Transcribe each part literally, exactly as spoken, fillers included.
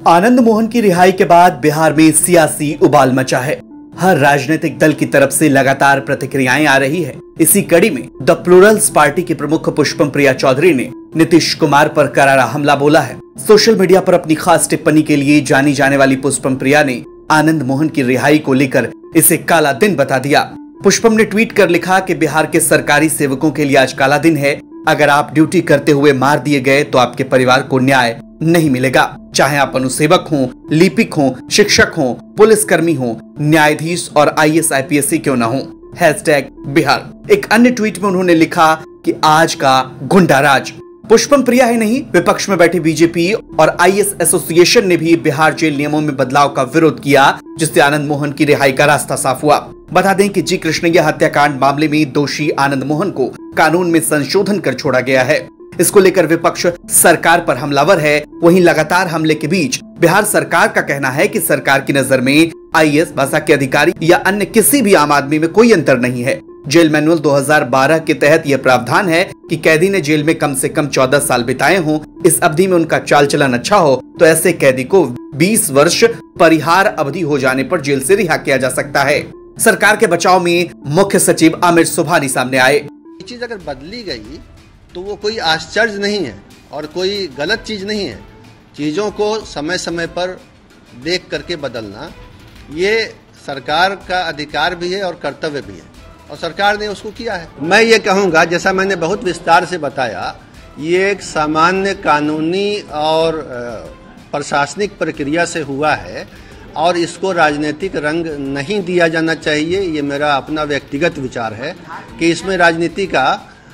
आनंद मोहन की रिहाई के बाद बिहार में सियासी उबाल मचा है। हर राजनीतिक दल की तरफ से लगातार प्रतिक्रियाएं आ रही है। इसी कड़ी में द प्लूरल्स पार्टी की प्रमुख पुष्पम प्रिया चौधरी ने नीतीश कुमार पर करारा हमला बोला है। सोशल मीडिया पर अपनी खास टिप्पणी के लिए जानी जाने वाली पुष्पम प्रिया ने आनंद मोहन की रिहाई को लेकर इसे काला दिन बता दिया। पुष्पम ने ट्वीट कर लिखा कि बिहार के सरकारी सेवकों के लिए आज काला दिन है। अगर आप ड्यूटी करते हुए मार दिए गए तो आपके परिवार को न्याय नहीं मिलेगा, चाहे आप अनुसेवक हों, लिपिक हों, शिक्षक हों, पुलिसकर्मी हों, न्यायाधीश और I A S I P S क्यों ना हों। हैशटैग बिहार। एक अन्य ट्वीट में उन्होंने लिखा कि आज का गुंडा राज। पुष्पम प्रिया ही नहीं, विपक्ष में बैठे बी जे पी और आई ए एस एसोसिएशन ने भी बिहार जेल नियमों में बदलाव का विरोध किया, जिससे आनंद मोहन की रिहाई का रास्ता साफ हुआ। बता दें कि जी कृष्णैया हत्याकांड मामले में दोषी आनंद मोहन को कानून में संशोधन कर छोड़ा गया है। इसको लेकर विपक्ष सरकार पर हमलावर है। वहीं लगातार हमले के बीच बिहार सरकार का कहना है कि सरकार की नजर में आई ए एस, भाषा के अधिकारी या अन्य किसी भी आम आदमी में कोई अंतर नहीं है। जेल मैनुअल दो हज़ार बारह के तहत यह प्रावधान है कि कैदी ने जेल में कम से कम चौदह साल बिताए हों। इस अवधि में उनका चाल चलन अच्छा हो तो ऐसे कैदी को बीस वर्ष परिहार अवधि हो जाने पर जेल से रिहा किया जा सकता है। सरकार के बचाव में मुख्य सचिव आमिर सुबहानी सामने आए। ये चीज अगर बदली गई तो वो कोई आश्चर्य नहीं है और कोई गलत चीज नहीं है। चीजों को समय समय पर देख करके बदलना ये सरकार का अधिकार भी है और कर्तव्य भी है, और सरकार ने उसको किया है। मैं ये कहूँगा, जैसा मैंने बहुत विस्तार से बताया, ये एक सामान्य कानूनी और प्रशासनिक प्रक्रिया से हुआ है और इसको राजनीतिक रंग नहीं दिया जाना चाहिए। ये मेरा अपना व्यक्तिगत विचार है कि इसमें राजनीति का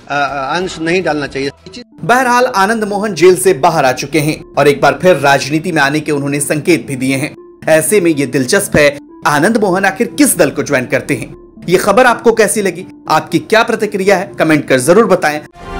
अंश नहीं डालना चाहिए। बहरहाल आनंद मोहन जेल से बाहर आ चुके हैं और एक बार फिर राजनीति में आने के उन्होंने संकेत भी दिए हैं। ऐसे में ये दिलचस्प है, आनंद मोहन आखिर किस दल को ज्वाइन करते हैं। ये खबर आपको कैसी लगी? आपकी क्या प्रतिक्रिया है? कमेंट कर जरूर बताएं।